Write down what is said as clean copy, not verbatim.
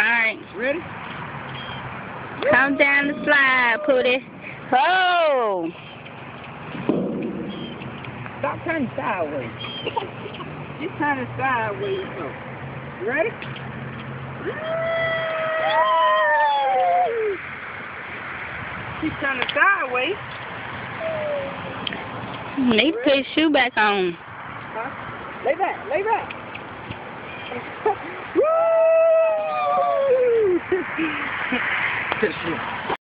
Alright. Ready? Come down the slide, Pootie. Oh! Stop turning sideways. Just turning sideways. So. You ready? She's turning sideways. Need to put his shoe back on. Huh? Lay back, lay back. Woo!